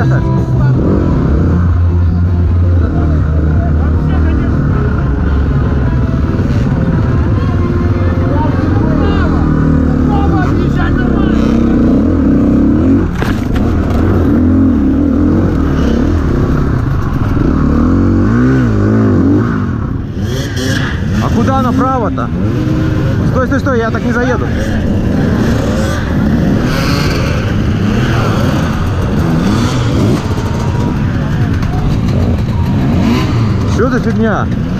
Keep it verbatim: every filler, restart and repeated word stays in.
ехать? А куда направо-то? Стой, стой, стой, я так не заеду. Что за фигня?